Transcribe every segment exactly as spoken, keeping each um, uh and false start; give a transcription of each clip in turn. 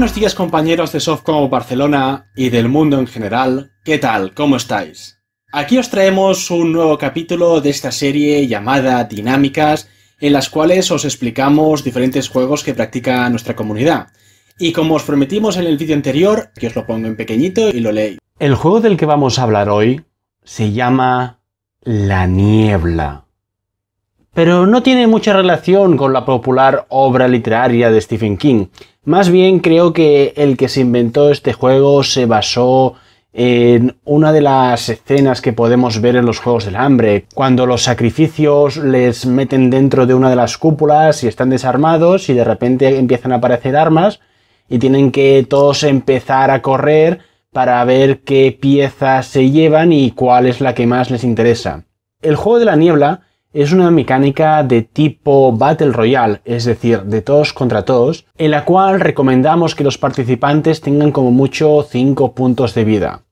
Buenos días, compañeros de Softcom Barcelona y del mundo en general. ¿Qué tal? ¿Cómo estáis? Aquí os traemos un nuevo capítulo de esta serie llamada Dinámicas, en las cuales os explicamos diferentes juegos que practica nuestra comunidad. Y como os prometimos en el vídeo anterior, que os lo pongo en pequeñito y lo leéis. El juego del que vamos a hablar hoy se llama La Niebla. Pero no tiene mucha relación con la popular obra literaria de Stephen King. Más bien creo que el que se inventó este juego se basó en una de las escenas que podemos ver en los Juegos del Hambre, cuando los sacrificios les meten dentro de una de las cúpulas y están desarmados y de repente empiezan a aparecer armas y tienen que todos empezar a correr para ver qué piezas se llevan y cuál es la que más les interesa. El juego de la niebla es una mecánica de tipo Battle Royale, es decir, de todos contra todos, en la cual recomendamos que los participantes tengan como mucho cinco puntos de vida.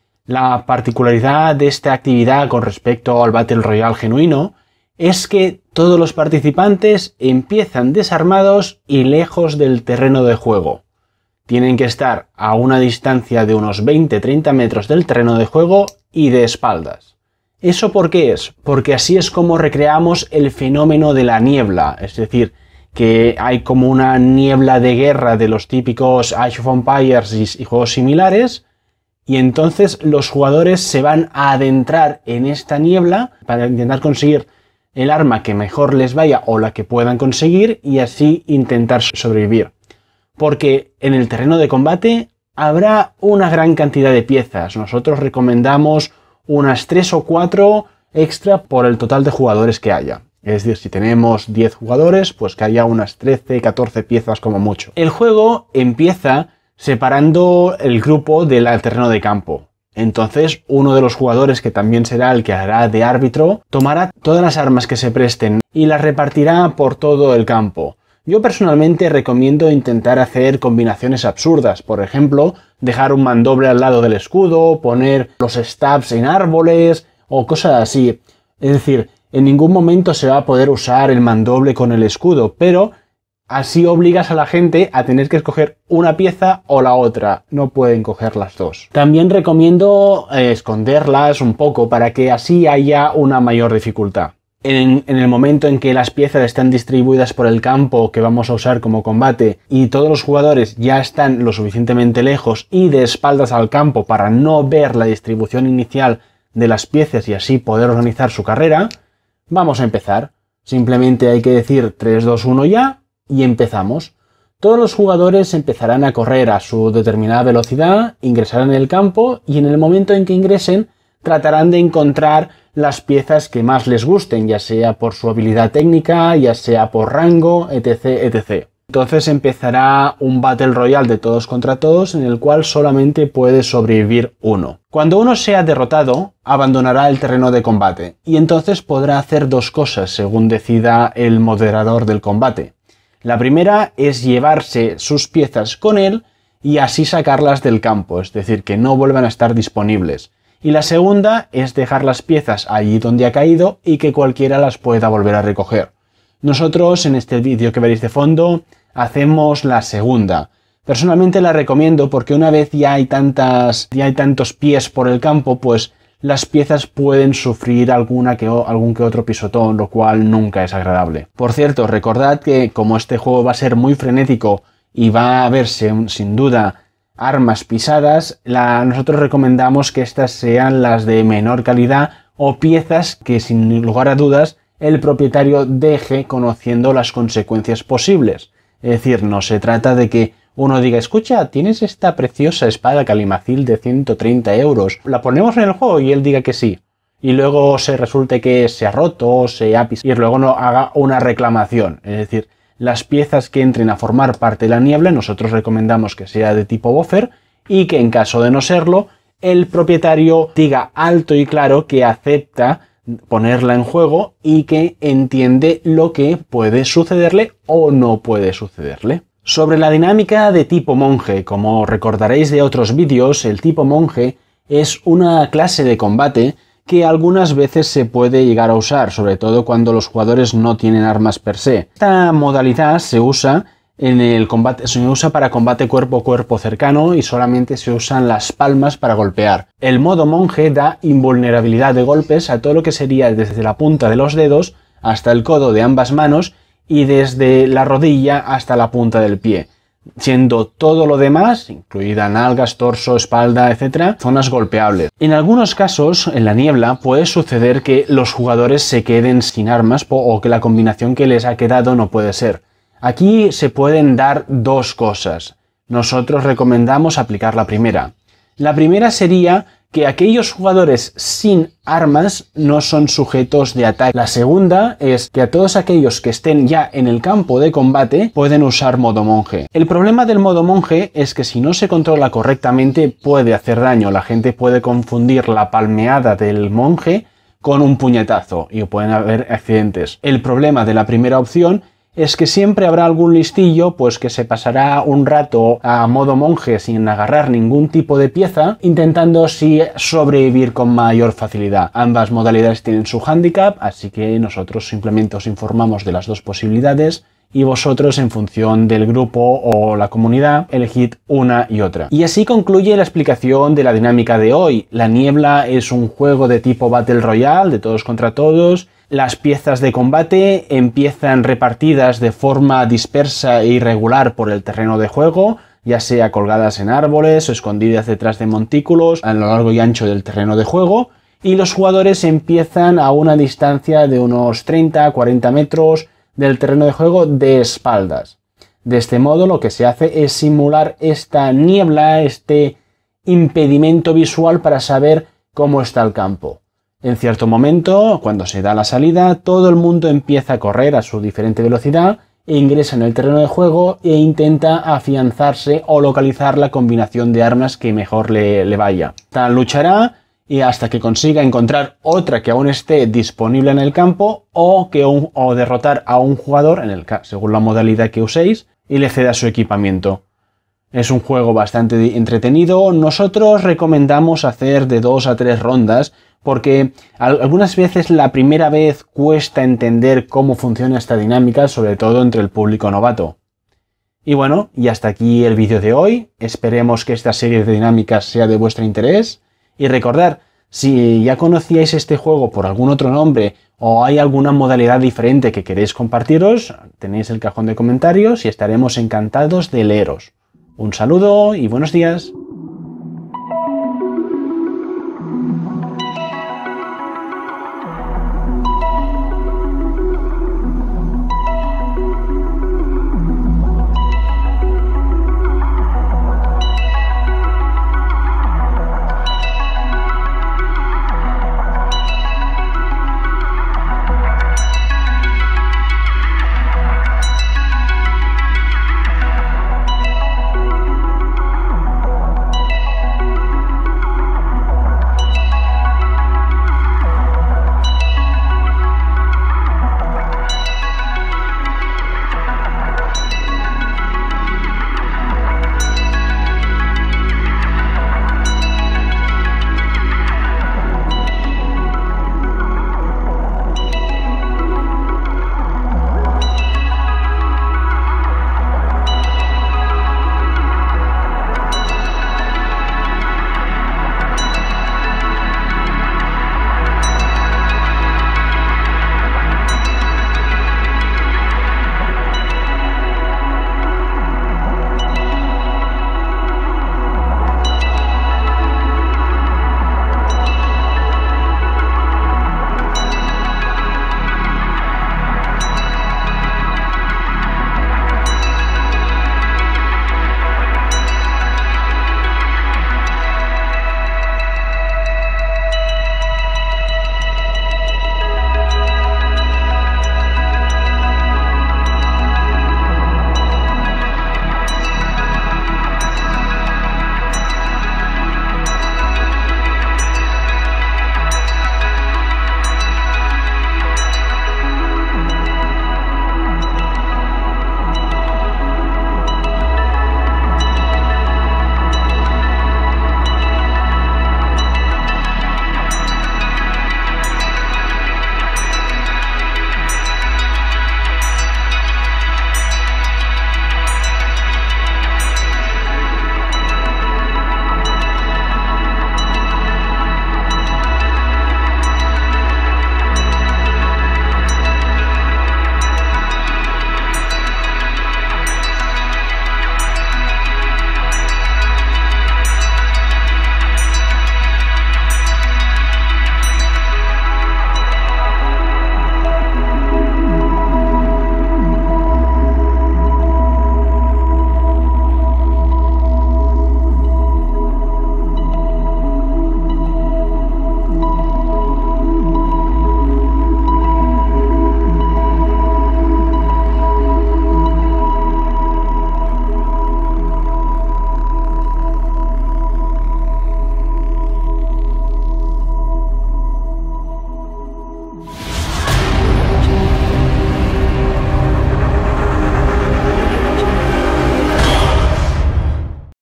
La particularidad de esta actividad con respecto al Battle Royale genuino es que todos los participantes empiezan desarmados y lejos del terreno de juego. Tienen que estar a una distancia de unos veinte a treinta metros del terreno de juego y de espaldas. ¿Eso por qué es? Porque así es como recreamos el fenómeno de la niebla, es decir, que hay como una niebla de guerra de los típicos Age of Empires y, y juegos similares, y entonces los jugadores se van a adentrar en esta niebla para intentar conseguir el arma que mejor les vaya o la que puedan conseguir y así intentar sobrevivir. Porque en el terreno de combate habrá una gran cantidad de piezas. Nosotros recomendamos unas tres o cuatro extra por el total de jugadores que haya. Es decir, si tenemos diez jugadores, pues que haya unas trece, catorce piezas como mucho. El juego empieza separando el grupo del terreno de campo. Entonces, uno de los jugadores, que también será el que hará de árbitro, tomará todas las armas que se presten y las repartirá por todo el campo. Yo personalmente recomiendo intentar hacer combinaciones absurdas, por ejemplo, dejar un mandoble al lado del escudo, poner los stabs en árboles o cosas así. Es decir, en ningún momento se va a poder usar el mandoble con el escudo, pero así obligas a la gente a tener que escoger una pieza o la otra, no pueden coger las dos. También recomiendo eh, esconderlas un poco para que así haya una mayor dificultad. En, en el momento en que las piezas están distribuidas por el campo que vamos a usar como combate y todos los jugadores ya están lo suficientemente lejos y de espaldas al campo para no ver la distribución inicial de las piezas y así poder organizar su carrera, vamos a empezar. Simplemente hay que decir tres, dos, uno ya y empezamos. Todos los jugadores empezarán a correr a su determinada velocidad, ingresarán en el campo y en el momento en que ingresen tratarán de encontrar las piezas que más les gusten, ya sea por su habilidad técnica, ya sea por rango, etc, etcétera. Entonces empezará un Battle Royale de todos contra todos en el cual solamente puede sobrevivir uno. Cuando uno sea derrotado, abandonará el terreno de combate y entonces podrá hacer dos cosas según decida el moderador del combate. La primera es llevarse sus piezas con él y así sacarlas del campo, es decir, que no vuelvan a estar disponibles. Y la segunda es dejar las piezas allí donde ha caído y que cualquiera las pueda volver a recoger. Nosotros en este vídeo que veréis de fondo hacemos la segunda. Personalmente la recomiendo porque una vez ya hay tantas, ya hay tantos pies por el campo, pues las piezas pueden sufrir alguna que, algún que otro pisotón, lo cual nunca es agradable. Por cierto, recordad que como este juego va a ser muy frenético y va a haberse sin duda armas pisadas, la, nosotros recomendamos que estas sean las de menor calidad o piezas que sin lugar a dudas el propietario deje conociendo las consecuencias posibles. Es decir, no se trata de que uno diga, escucha, tienes esta preciosa espada calimacil de ciento treinta euros, ¿la ponemos en el juego? Y él diga que sí. Y luego se resulte que se ha roto, se ha pisado y luego no haga una reclamación. Es decir, las piezas que entren a formar parte de la niebla nosotros recomendamos que sea de tipo buffer y que en caso de no serlo, el propietario diga alto y claro que acepta ponerla en juego y que entiende lo que puede sucederle o no puede sucederle. Sobre la dinámica de tipo monje, como recordaréis de otros vídeos, el tipo monje es una clase de combate que algunas veces se puede llegar a usar, sobre todo cuando los jugadores no tienen armas per se. Esta modalidad se usa En el combate se usa para combate cuerpo a cuerpo cercano y solamente se usan las palmas para golpear. El modo monje da invulnerabilidad de golpes a todo lo que sería desde la punta de los dedos hasta el codo de ambas manos y desde la rodilla hasta la punta del pie, siendo todo lo demás, incluida nalgas, torso, espalda, etcétera, zonas golpeables. En algunos casos, en la niebla, puede suceder que los jugadores se queden sin armas o que la combinación que les ha quedado no puede ser. Aquí se pueden dar dos cosas. Nosotros recomendamos aplicar la primera. La primera sería que aquellos jugadores sin armas no son sujetos de ataque. La segunda es que a todos aquellos que estén ya en el campo de combate pueden usar modo monje. El problema del modo monje es que si no se controla correctamente puede hacer daño. La gente puede confundir la palmeada del monje con un puñetazo y pueden haber accidentes. El problema de la primera opción es que siempre habrá algún listillo pues que se pasará un rato a modo monje sin agarrar ningún tipo de pieza, intentando así sobrevivir con mayor facilidad. Ambas modalidades tienen su hándicap, así que nosotros simplemente os informamos de las dos posibilidades y vosotros, en función del grupo o la comunidad, elegid una y otra. Y así concluye la explicación de la dinámica de hoy. La niebla es un juego de tipo Battle Royale, de todos contra todos. Las piezas de combate empiezan repartidas de forma dispersa e irregular por el terreno de juego, ya sea colgadas en árboles o escondidas detrás de montículos a lo largo y ancho del terreno de juego, y los jugadores empiezan a una distancia de unos treinta a cuarenta metros del terreno de juego de espaldas. De este modo lo que se hace es simular esta niebla, este impedimento visual para saber cómo está el campo. En cierto momento, cuando se da la salida, todo el mundo empieza a correr a su diferente velocidad e ingresa en el terreno de juego e intenta afianzarse o localizar la combinación de armas que mejor le, le vaya. Tal luchará y hasta que consiga encontrar otra que aún esté disponible en el campo o, que un, o derrotar a un jugador, en el, según la modalidad que uséis, y le ceda su equipamiento. Es un juego bastante entretenido. Nosotros recomendamos hacer de dos a tres rondas porque algunas veces la primera vez cuesta entender cómo funciona esta dinámica, sobre todo entre el público novato. Y bueno, y hasta aquí el vídeo de hoy. Esperemos que esta serie de dinámicas sea de vuestro interés. Y recordad, si ya conocíais este juego por algún otro nombre o hay alguna modalidad diferente que queréis compartiros, tenéis el cajón de comentarios y estaremos encantados de leeros. Un saludo y buenos días.